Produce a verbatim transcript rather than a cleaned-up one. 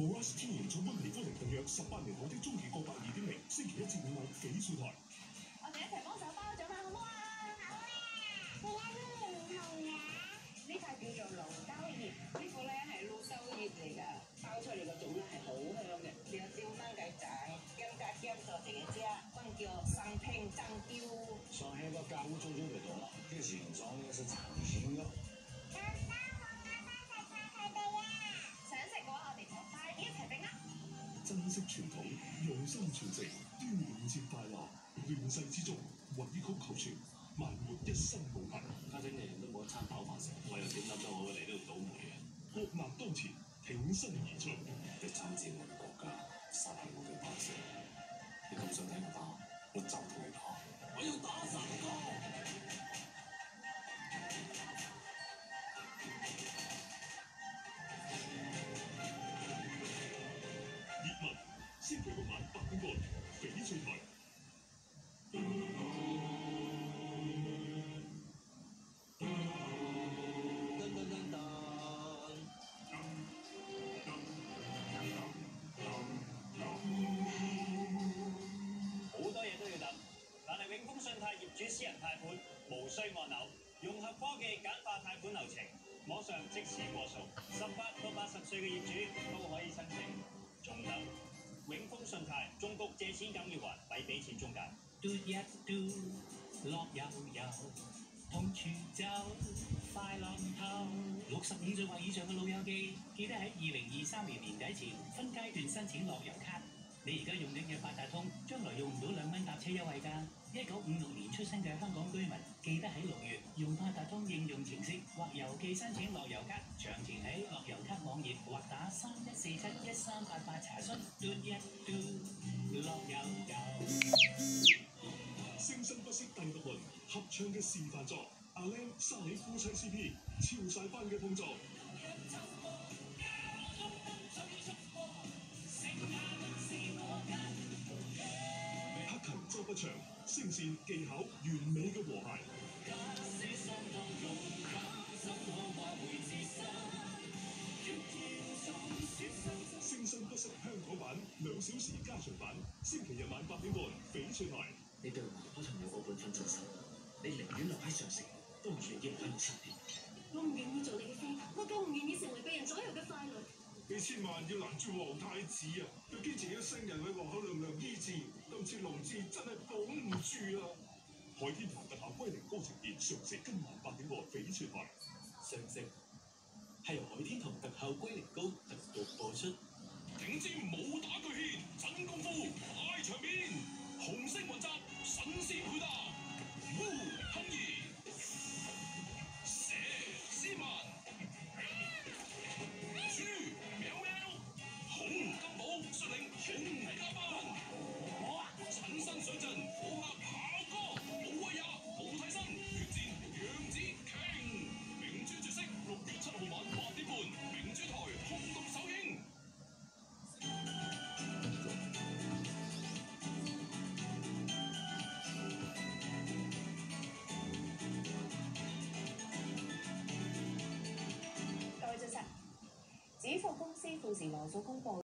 無 Rush 天然重溫皮膚靈動藥十八年後的終極國百二點零，星期一至五晚翡翠台。 我哋一齊幫手包咗啦，好唔好啊？好啊！點解呢唔同嘅？呢塊叫做龍舟葉，呢個咧係老收葉嚟㗎，包出嚟個種咧係好香嘅。有招生雞仔，跟家姜做成嘅啫，分叫生拼蒸雕。 上海個家務做就得多了，這個形狀也是常青的。 爸爸，我啱啱食晒佢哋啊！想食嘅話，我哋就快啲一齊整啦！ 珍惜傳統，用心傳承，端午節快樂！亂世之中，委曲求全，慢活一生無憾。 家陣人人都冇一餐飽飯食，我又點諗到我會嚟呢度倒霉嘅？ 國難當前，挺身而出， 你參戰我嘅國家，殺害我嘅百姓。你咁想聽我打，我就同你打。我要打三個！ 葉問，星期六晚八點半，翡翠台。 好多嘢都要等，但係永豐信貸業主私人貸款無需按樓，融合科技簡化貸款流程，網上即時過數，十八到八十歲嘅業主都可以申請。仲等？永豐信貸中局借錢梗要還，咪俾錢中介。 嘟一嘟，樂悠悠，同處走，快樂透。六十五歲或以上嘅老友記，記得喺二零二三年年底前分階段申請樂悠卡。你而家用緊嘅八達通，將來用唔到兩蚊搭車優惠㗎。一九五六年出生嘅香港居民，記得喺六月用八達通應用程式或郵寄申請樂悠卡。詳情喺樂悠卡網頁或打三一四七一三八八查詢。嘟一嘟，樂悠悠。 聲生不息第六輪合唱嘅示範作，阿 Lam 沙里夫妻 C P 超晒班嘅碰撞。克勤周不祥，聲線技巧完美嘅和諧。聲生不息香港版兩小時加長版，星期日晚八點半，翡翠台。 你對我可曾有過半分真心？你寧願留喺上城，都唔願意留喺我身邊。 我唔願意做你嘅妃，我更唔願意成為被人左右嘅傀儡。 你千萬要攔住皇太子啊！佢堅持要聖人為皇后娘娘醫治，今次龍治真係保唔住啊！ 海天堂特效龜苓膏呈現，常食今晚八點半，翡翠台。 上城係由海天堂特效龜苓膏特約播出。 頂尖武打巨獻，真功夫，大場面，紅色雲集，神仙配搭，烏亨兒，蛇斯文，豬喵喵，洪金寶率領洪家班，親身上陣，好客跑哥，冇威也，冇替身，決戰楊紫瓊，明珠絕色，六月七號晚八點半，明珠台轟動首映。 各位早晨，指服公司富時羅素公佈。